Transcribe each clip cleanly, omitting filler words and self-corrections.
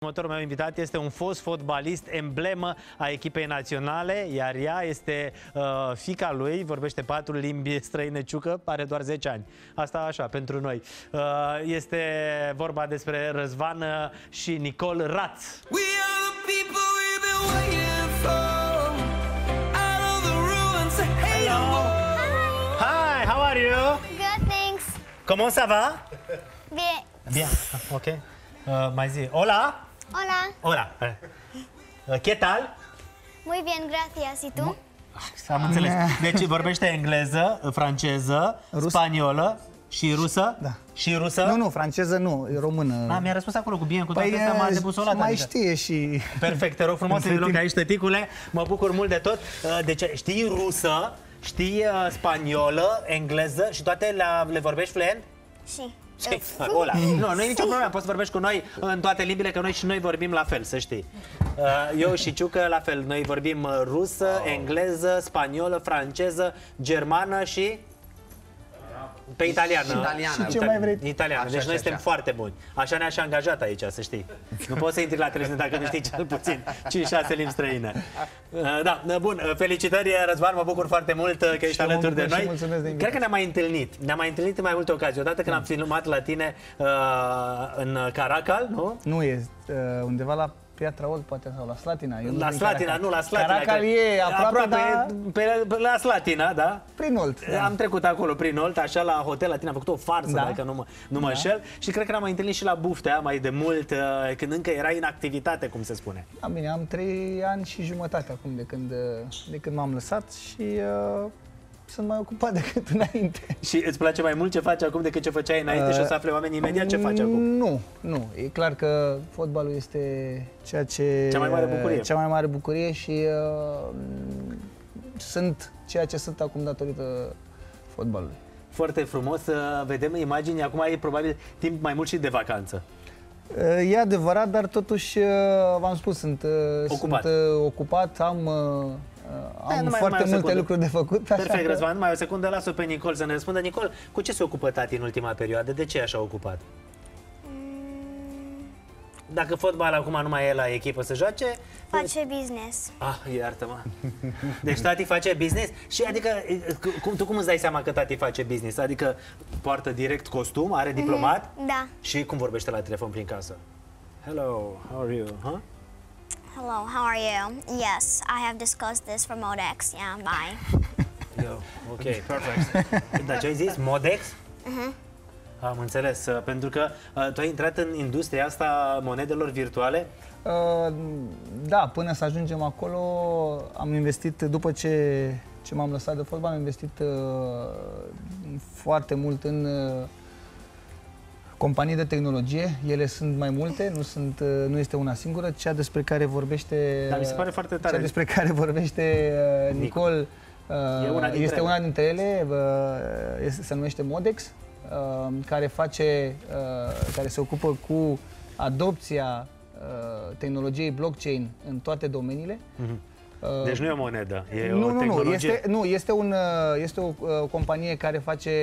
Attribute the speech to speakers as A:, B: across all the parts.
A: Următorul meu invitat este un fost fotbalist, emblemă a echipei naționale, iar ea este fiica lui, vorbește 4 limbi străine, ciucă, are doar 10 ani. Asta așa, pentru noi. Este vorba despre Răzvan și Nicol Raț. Hello. Hi, how are you?
B: Good, thanks.
A: Comment ça va?
B: Bien.
A: Bien, ok. Mai zi. Hola.
B: Hola.
A: Hola. ¿Qué tal?
B: Muy bien, gracias. ¿Y tú?
A: Am înțeles. Deci vorbește engleză, franceză, spaniolă și rusă?
C: Da.
A: Și rusă?
C: Nu, franceză nu, e română.
A: Mi-a răspuns acolo cu bine, cu toate astea m-a debusolat.
C: Mai știe și...
A: Perfect, te rog frumos să-i loc aici, tăticule. Mă bucur mult de tot. Deci știi rusă, știi spaniolă, engleză și toate le vorbești fluent?
B: Sí.
A: Hola. Nu e nicio problemă, poți să vorbești cu noi în toate limbile, că noi și noi vorbim la fel, să știi. Eu și Ciucă la fel, noi vorbim rusă, engleză, spaniolă, franceză, germană și... Pe italiană.
C: Și ce mai vrei?
A: Italiană. Deci noi suntem foarte buni. Așa ne-a și angajat aici, să știi. Nu poți să intri la televiziune dacă nu știi cel puțin 5-6 limbi străine. Da, bun. Felicitări, Răzvan, mă bucur foarte mult că ești alături de noi. Cred că ne-am mai întâlnit. Ne-am mai întâlnit în mai multe ocazii. Odată când am filmat la tine în Caracal, nu?
C: Nu, e undeva la Piatra Olt, poate, sau la Slatina.
A: La Slatina, nu, la Slatina.
C: Caracal e aproape, dar...
A: la Slatina, da?
C: Prin Olt. Da.
A: Am trecut acolo prin Olt, așa, la hotel la tine, am făcut o farsă,
C: da.
A: Dacă nu mă înșel. Și cred că ne-am mai întâlnit și la Buftea, mai de mult, când încă erai în activitate, cum se spune.
C: Da, bine, am 3 ani și jumătate acum de când m-am lăsat și sunt mai ocupat decât înainte.
A: Și îți place mai mult ce faci acum decât ce făceai înainte și o să afle oamenii imediat ce faci acum?
C: Nu. E clar că fotbalul este
A: cea mai mare bucurie.
C: Cea mai mare bucurie și sunt ceea ce sunt acum datorită fotbalului.
A: Foarte frumos, vedem imagini, acum ai probabil timp mai mult și de vacanță.
C: E adevărat, dar totuși, v-am spus, sunt ocupat, am foarte multe lucruri de făcut.
A: Perfect, Răzvan, numai o secundă, las-o pe Nicol să ne răspundă. Nicol, cu ce se ocupă tati în ultima perioadă? De ce e așa ocupat? Dacă fotbal acum nu mai e la echipă să joace...
B: Face business.
A: Iartă-mă. Deci tati face business? Și adică, tu cum îți dai seama că tati face business? Adică poartă direct costum, are diplomat?
B: Da.
A: Și cum vorbește la telefon prin casă? Hello, how are you? Huh?
B: Hello, how are you? Yes, I have discussed this for Modex. Yeah, bye.
A: Ok, perfect. Dar ce ai zis? Modex? Am înțeles, pentru că tu ai intrat în industria asta monedelor virtuale?
C: Da, până să ajungem acolo am investit, după ce m-am lăsat de fotbal, am investit foarte mult în companii de tehnologie. Ele sunt mai multe, nu este una singură. Cea despre care vorbește...
A: Dar mi se pare foarte tare.
C: Cea despre care vorbește Nicol este una dintre ele, se numește Modex, care se ocupă cu adopția tehnologiei blockchain în toate domeniile.
A: Deci nu e o monedă, e o tehnologie.
C: Este o companie care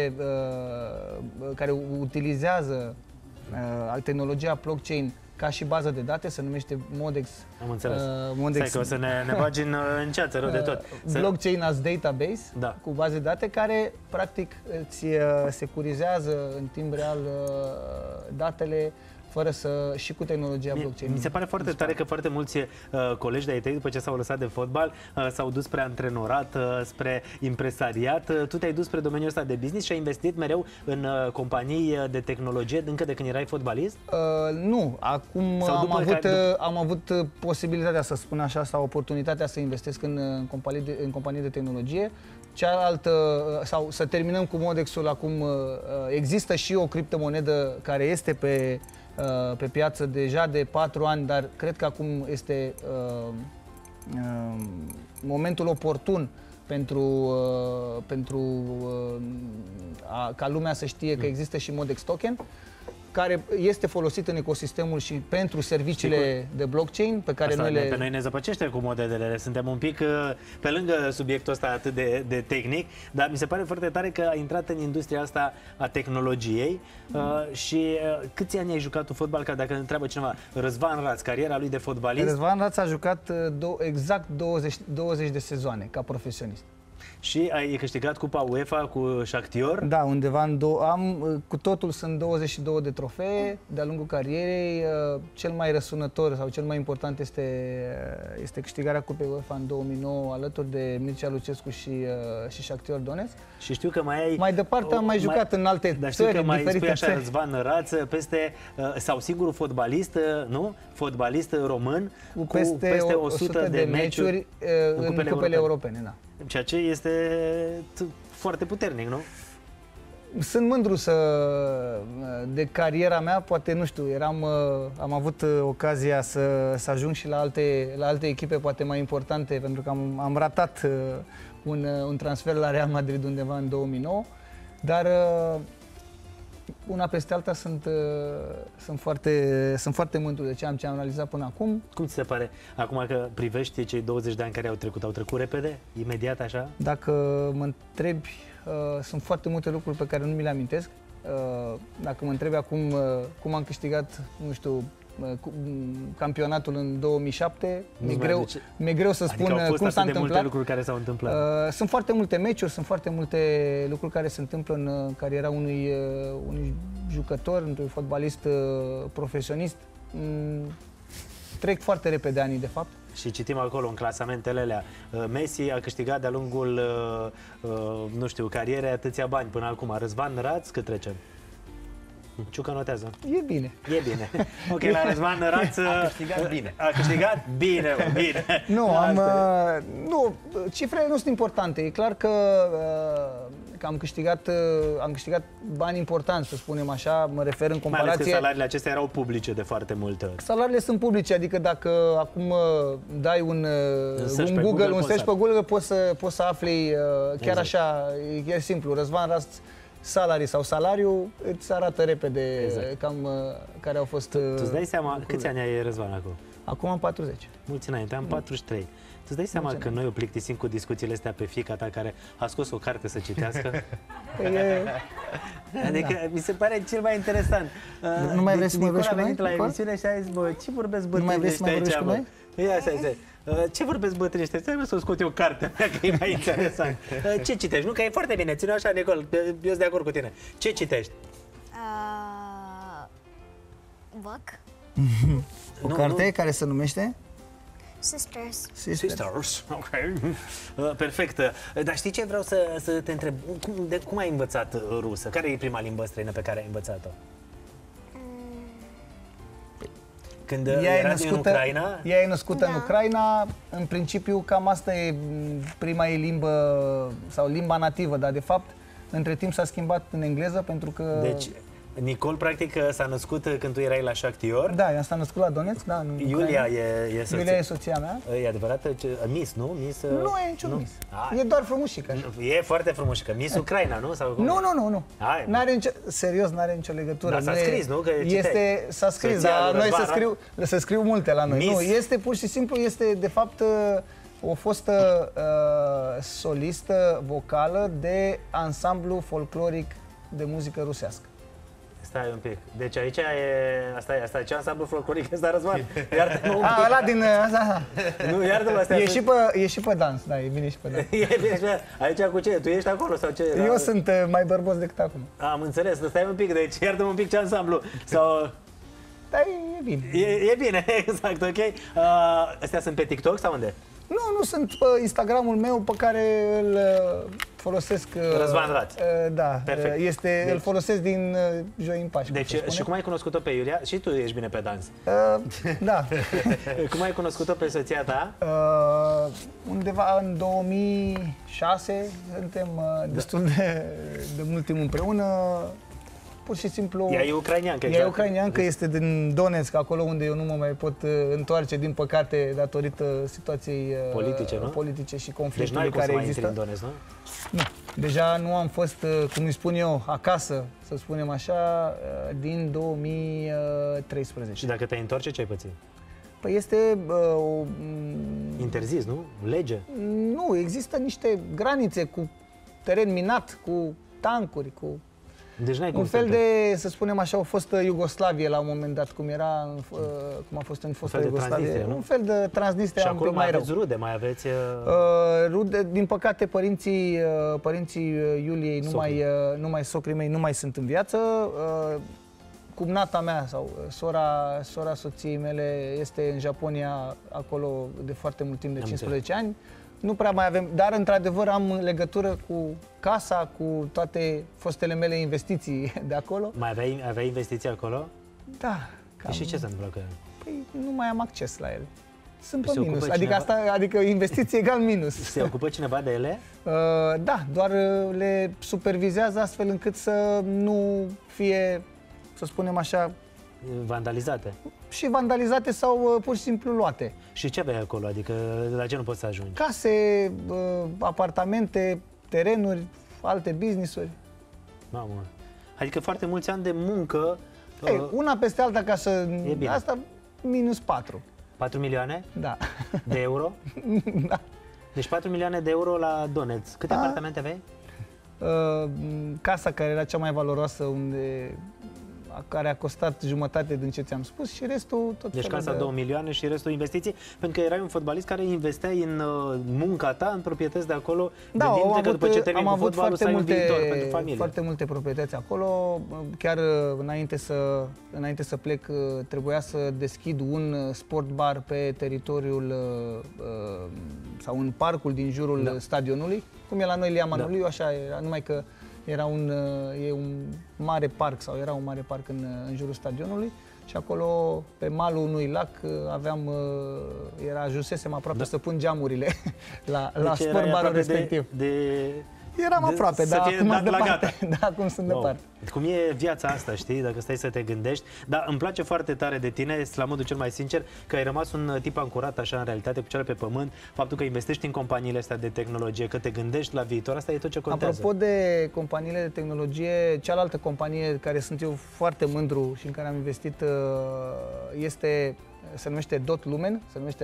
C: care utilizează tehnologia blockchain ca și bază de date, se numește Modex.
A: Am înțeles. Stai că o să ne bagi în ceață rău de tot.
C: Blockchain as database,
A: da,
C: cu baze de date care practic îți securizează în timp real datele și cu tehnologia blockchain.
A: Mi se pare foarte tare că foarte mulți colegi de-ai tăi, după ce s-au lăsat de fotbal, s-au dus spre antrenorat, spre impresariat. Tu te-ai dus spre domeniul ăsta de business și ai investit mereu în companii de tehnologie încă de când erai fotbalist?
C: Nu. Acum am avut posibilitatea, să spun așa, sau oportunitatea să investesc în companii de tehnologie. Cealaltă, sau să terminăm cu Modexul, acum există și o criptomonedă care este pe piață deja de 4 ani, dar cred că acum este momentul oportun ca lumea să știe că există și Modex Token. care este folosit în ecosistemul și pentru serviciile de blockchain pe care
A: Asta
C: noi
A: pe noi ne zăpăcește cu modelele. Suntem un pic pe lângă subiectul ăsta atât de tehnic, dar mi se pare foarte tare că ai intrat în industria asta a tehnologiei și câți ani ai jucat tu fotbal? Că dacă întreabă cineva, Răzvan Raț, cariera lui de fotbalist.
C: Răzvan Raț a jucat exact 20 de sezoane ca profesionist.
A: Și ai câștigat Cupa UEFA cu Shakhtar?
C: Da, undeva cu totul sunt 22 de trofee de-a lungul carierei. Cel mai răsunător sau cel mai important este câștigarea Cupei UEFA în 2009 alături de Mircea Lucescu și Shakhtar Donetsk.
A: Și știu că
C: mai departe am mai jucat în alte
A: dar știu
C: țări,
A: că mai
C: diferite
A: spui așa,
C: țări.
A: Răzvan Raț, sau sigur fotbalist, nu? Fotbalist român
C: cu peste 100 de meciuri în cupele europene, da.
A: Ceea ce este foarte puternic, nu?
C: Sunt mândru de cariera mea, poate, nu știu, am avut ocazia să ajung și la alte echipe poate mai importante, pentru că am ratat un transfer la Real Madrid undeva în 2009, dar una peste alta sunt foarte mândru de ce am analizat până acum.
A: Cum ți se pare acum că privești cei 20 de ani care au trecut repede, imediat așa?
C: Dacă mă întrebi, sunt foarte multe lucruri pe care nu mi le amintesc. Dacă mă întrebi acum cum am câștigat, nu știu, campionatul în 2007, mi-e greu să spun cum s-a întâmplat.
A: Multe lucruri care s-au întâmplat.
C: Sunt foarte multe meciuri, sunt foarte multe lucruri care se întâmplă în cariera unui jucător, unui fotbalist profesionist. Trec foarte repede anii, de fapt.
A: Și citim acolo în clasamentele alea. Messi a câștigat de-a lungul, nu știu, carierei atâția bani până acum. Răzvan Raț, cât trecem? Ciucă notează.
C: E bine.
A: E bine. Ok, la Răzvan Raț
D: a câștigat bine.
A: A câștigat bine, bine.
C: Nu, cifrele nu sunt importante. E clar că am câștigat bani importanți, să spunem așa, mă refer în comparație.
A: Mai ales că salariile acestea erau publice de foarte multe ori.
C: Salariile sunt publice, adică dacă acum dai un search pe Google, poți să afli chiar așa, e simplu, Răzvan Raț salarii sau salariu, îți arată repede cam care au fost...
A: Tu îți dai seama, câți ani ai, Răzvan, acum?
C: Acum am 40.
A: Mulți înainte, am 43. Tu îți dai seama că noi o plictisim cu discuțiile astea pe fiica ta care a scos o carte să citească? Adică mi se pare cel mai interesant.
C: Nu mai vrei să mă vorbești cu noi?
A: Nicola a venit la emisiune și a zis, bă, ce vorbesc bătrâni ăștia aici, bă? Ia, stai. Ce vorbesc bătrâni ăștia? Stai să scot eu cartea mea, că e mai interesant. Ce citești? Nu, că e foarte bine. Ține așa, Nicol, eu sunt de acord cu tine. Ce citești?
B: Book.
C: O carte care se numește?
B: Sisters.
A: Ok. Perfect. Dar știi ce vreau să te întreb? Cum ai învățat rusă? Care e prima limbă străină pe care ai învățat-o? Când era în Ucraina?
C: Ea e născută în Ucraina. În principiu, cam asta e prima ei limbă, sau limba nativă, dar de fapt, între timp s-a schimbat în engleză, pentru că...
A: Deci, Nicol, practic, s-a născut când tu erai la Shakhtar?
C: Da, ea s-a născut la Donetsk, da, în
A: Iulia e soția.
C: Iulia e soția mea.
A: E adevărat? Miss, nu? Miss,
C: nu e niciun Miss. E doar frumușică.
A: E foarte frumușică. Miss Ucraina, nu? Sau cum?
C: Nu. Serios, n-are nicio legătură.
A: Dar s-a scris, nu? Că
C: s-a scris, dar noi se scriu multe la noi.
A: Miss.
C: Nu, este pur și simplu, este de fapt o fostă solistă vocală de ansamblu folcloric de muzică rusească.
A: Stai un pic. Deci aici asta e ce ansamblu folcloric ăsta, Răzvan? Iartă-mă un pic.
C: Ăla din...
A: Nu, iartă-mă, astea.
C: E și pe dans, da, e bine și pe dans.
A: E bine, aici cu ce? Tu ești acolo sau ce?
C: Eu sunt mai bărbos decât acum.
A: Am înțeles, stai un pic, deci iartă-mă un pic ce ansamblu. Sau...
C: Da, e bine.
A: E bine, exact, ok. Astea sunt pe TikTok sau unde?
C: Nu, sunt pe Instagramul meu pe care îl folosesc...
A: Răzvan Raț.
C: Da, îl folosesc din joi în Paște.
A: Deci, și cum ai cunoscut-o pe Iulia? Și tu ești bine pe dans.
C: Da.
A: Cum ai cunoscut-o pe soția ta?
C: Undeva în 2006, suntem destul de mult timp împreună. Pur și simplu...
A: Ea e ucraineancă,
C: exact. Ea e ucraineancă, este din Donetsk, acolo unde eu nu mă mai pot întoarce, din păcate, datorită situației
A: politice, nu?
C: Politice și conflictului care există.
A: Deci n-ai cum să mai intri în Donetsk, nu?
C: Nu. Deja nu am fost, cum îi spun eu, acasă, să spunem așa, din 2013.
A: Și dacă te întorce, ce ai pățit?
C: Păi este o...
A: Interzis, nu? Lege?
C: Nu, există niște granițe cu teren minat, cu tancuri, cu...
A: Deci n-ai
C: un fel de, să spunem așa, o fostă Iugoslavie la un moment dat, cum a fost în fostă Iugoslavie. Un fel de Transnistria.
A: Și acolo mai aveți rude, mai aveți...
C: Rude, din păcate, părinții Iuliei, numai socrii mei, nu mai sunt în viață. Cumnata mea sau sora soției mele este în Japonia, acolo de foarte mult timp, de 15 ani. Nu prea mai avem, dar într-adevăr am legătură cu casa, cu toate fostele mele investiții de acolo.
A: Mai aveai investiții acolo?
C: Da.
A: Și ce se întâmplă cu ele?
C: Păi nu mai am acces la ele. Sunt pe minus, adică investiție egal minus.
A: Se ocupă cineva de ele?
C: Da, doar le supervizează astfel încât să nu fie, să spunem așa...
A: Vandalizate?
C: Și vandalizate sau pur și simplu luate.
A: Și ce aveai acolo? Adică la ce nu poți să ajungi?
C: Case, apartamente, terenuri, alte business-uri.
A: Mamă. Adică foarte mulți ani de muncă...
C: Ei, una peste alta ca să... Asta minus 4.
A: 4 milioane?
C: Da.
A: De euro?
C: Da.
A: Deci 4 milioane de euro la Donetsk. Câte apartamente aveai?
C: Casa care era cea mai valoroasă, care a costat jumătate din ce ți-am spus și restul tot.
A: Deci casa 2 milioane și restul investiții, pentru că erai un fotbalist care investeai în munca ta, în proprietăți de acolo,
C: da,
A: gândindu-te că după ce termini cu fotbalul să ai un viitor pentru familie.
C: Foarte multe proprietăți acolo. Chiar înainte să plec, trebuia să deschid un sport bar pe teritoriul sau în parcul din jurul stadionului, cum e la noi Lia Manoliu, așa era, numai că era un mare parc sau era un mare parc în jurul stadionului și acolo pe malul unui lac ajunsesem aproape să pun geamurile la sportbarul respectiv. Eram aproape, dar acum sunt departe.
A: Cum e viața asta, știi, dacă stai să te gândești. Dar îmi place foarte tare de tine, la modul cel mai sincer, că ai rămas un tip ancorat așa în realitate, cu cele pe pământ, faptul că investești în companiile astea de tehnologie, că te gândești la viitor, asta e tot ce contează.
C: Apropo de companiile de tehnologie, cealaltă companie care sunt eu foarte mândru și în care am investit se numește Dot Lumen,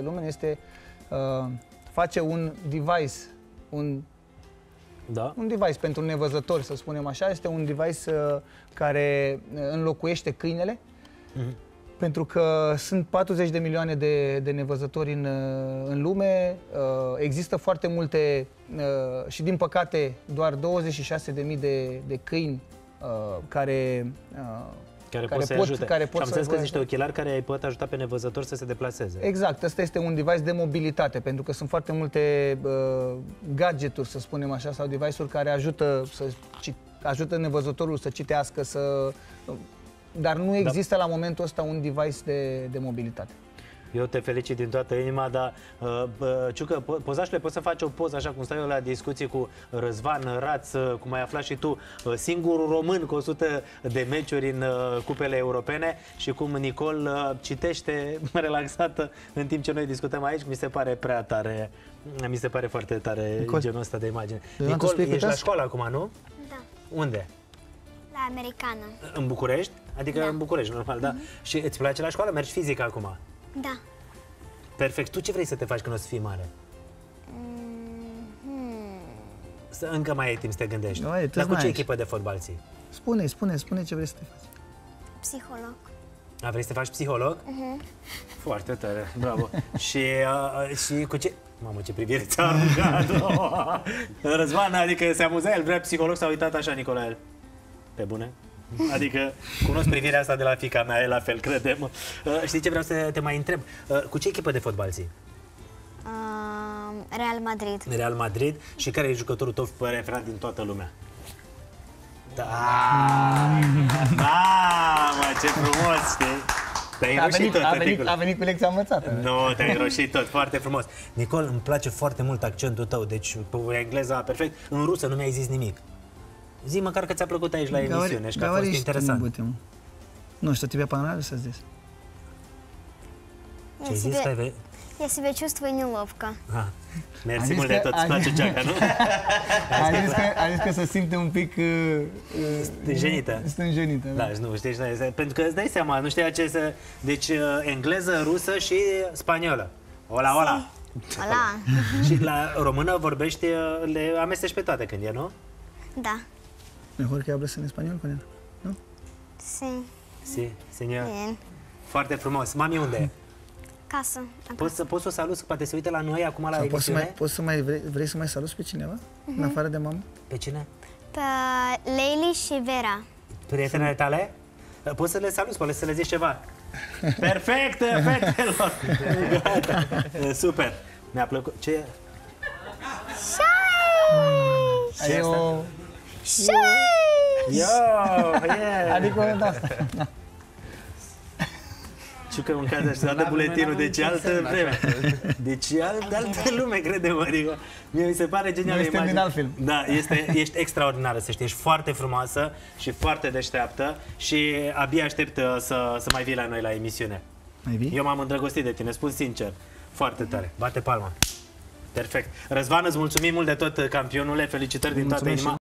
C: face un device, un device pentru nevăzători, să spunem așa. Este un device care înlocuiește câinele, pentru că sunt 40 de milioane de nevăzători în lume. Există foarte multe și, din păcate, doar 26.000 de câini care
A: pot să ajute. Și am înțeles că sunt niște ochelari care îi pot ajuta pe nevăzători să se deplaseze.
C: Exact, ăsta este un device de mobilitate, pentru că sunt foarte multe gadgeturi, să spunem așa, sau device-uri care ajută nevăzătorul să citească, dar nu există la momentul ăsta un device de mobilitate.
A: Eu te felicit din toată inima, dar, Ciucă, pozașule, poți să faci o poză așa cum stau eu la discuții cu Răzvan Raț, cum ai aflat și tu, singurul român cu 100 de meciuri în cupele europene și cum Nicol citește relaxată în timp ce noi discutăm aici, mi se pare prea tare, mi se pare foarte tare genul ăsta de imagine. Nicol, ești la școală acum, nu?
B: Da.
A: Unde?
B: La americană.
A: În București? Adică în București, normal, da? Și îți place la școală? Mergi fizică acum?
B: Da.
A: Perfect. Tu ce vrei să te faci când o să fii mare? Încă mai ai timp să te gândești. Dar cu ce echipă de fotbal ții?
C: Spune ce vrei să te faci.
B: Psiholog.
A: Vrei să te faci psiholog? Foarte tare, bravo. Și cu ce... Mamă, ce privire ți-a aruncat! Răzvan, adică se amuza, el vrea psiholog, s-a uitat așa, Nicolae. Pe bune? Adică cunosc privirea asta de la fiica mea, e la fel, crede-mă. Știi ce vreau să te mai întreb? Cu ce echipă de fotbal ții?
B: Real Madrid.
A: Real Madrid. Și care e jucătorul tău preferat din toată lumea? Mă, ce frumos, știi?
C: A venit cu lecția învățată.
A: Nu, te-ai înroșit tot, foarte frumos. Nicol, îmi place foarte mult accentul tău, deci pe engleza perfect. În rusă nu mi-ai zis nimic. Zi măcar că ți-a plăcut aici la emisiune și că a fost interesant.
C: Nu știu, тебе понравилось здесь?
A: Ce ai zis?
B: Я себя чувствую неловко.
A: Mersi mult de tot, îți place geaca, nu?
C: A zis că se simte un pic
A: Stânjenită.
C: stânjenită.
A: Da, nu, știi, pentru că îți dai seama, nu știa ce să... Deci engleză, rusă și spaniolă. Ola, ola.
B: Hola.
A: Și la română vorbești, le amesteci pe toate când e, nu?
B: Da.
C: Mejor que hables en español con él, ¿no?
B: Sí.
A: Si, senior.
B: Bien.
A: Foarte frumos. Mami, unde e?
B: Casă.
A: Poți să o saluți, poate se uită la noi acum la
C: Sau
A: emisiune?
C: poți să mai vrei să mai saluți pe cineva? În afară de mamă?
A: Pe cine?
B: Pe Leili și Vera.
A: Prietenele tale? Poți să le saluți, poate să le zici ceva. Perfect, fetelor! Gata. Super. Mi-a plăcut. Ce e?
C: Ce e o...
A: Yo, yeah!
C: Adică, da.
A: Și că în cazul ăsta de buletinul, deci altă vreme. Deci altă lume, crede-mă, adică mie mi se pare genială
C: Este
A: imagine.
C: din alt film.
A: Da, ești extraordinară, să știi, ești foarte frumoasă și foarte deșteaptă și abia aștept să mai vii la noi la emisiune.
C: Mai vii?
A: Eu m-am îndrăgostit de tine, spun sincer, foarte tare. Bate palma. Perfect. Răzvan, îți mulțumim mult de tot, campionule, felicitări din toată inima.